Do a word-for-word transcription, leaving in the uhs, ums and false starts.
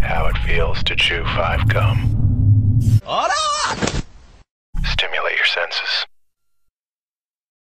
how it feels to chew five gum. Hold on! Stimulate your senses.